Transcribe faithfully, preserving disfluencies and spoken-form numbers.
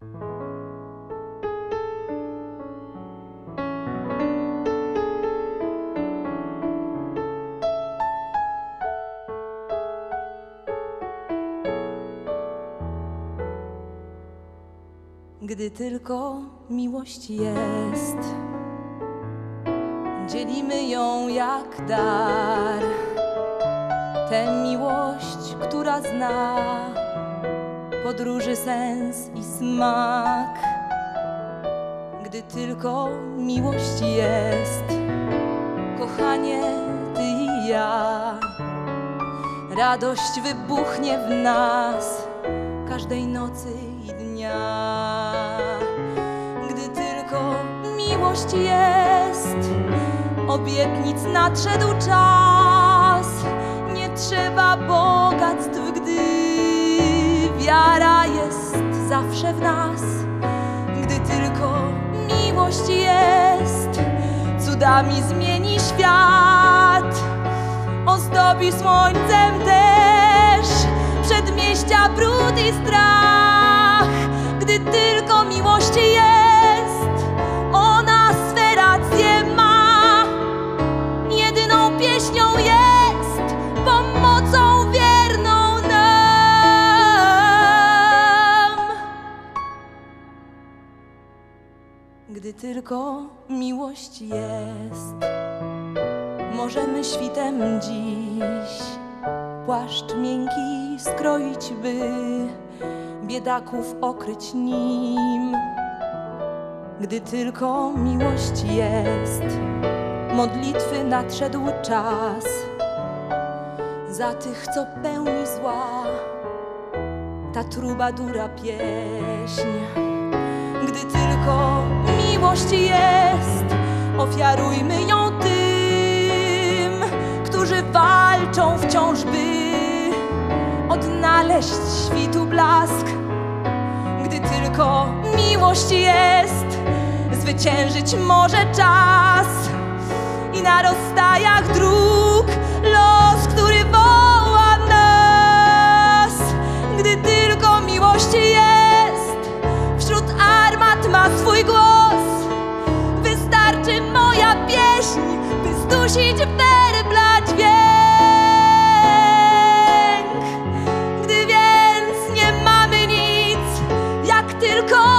Gdy tylko miłość jest, dzielimy ją jak dar. Tę miłość, która zna podróży sens i smak. Gdy tylko miłość jest, kochanie, ty i ja, radość wybuchnie w nas każdej nocy i dnia. Gdy tylko miłość jest, obietnic nadszedł czas. Nie trzeba bogactw, gdy wiara jest zawsze w nas. Gdy tylko miłość jest, cudami zmieni świat. Ozdobi słońcem też przedmieścia brud i strach. Gdy tylko miłość jest, ona swe racje ma. Jedyną pieśnią jest pomocą wierną nam. Gdy tylko miłość jest, możemy świtem dziś płaszcz miękki skroić, by biedaków okryć nim. Gdy tylko miłość jest, modlitwy nadszedł czas za tych, co pełni zła ta trubadura pieśń. Gdy tylko miłość jest, ofiarujmy ją tym, którzy walczą wciąż, by odnaleźć świtu blask. Gdy tylko miłość jest, zwyciężyć może czas i na rozstajach dróg los, który woła nas. Gdy tylko miłość jest, wśród armat ma swój głos. Wystarczy moja pieśń, by zdusić werblać dźwięk. Gdy więc nie mamy nic, jak tylko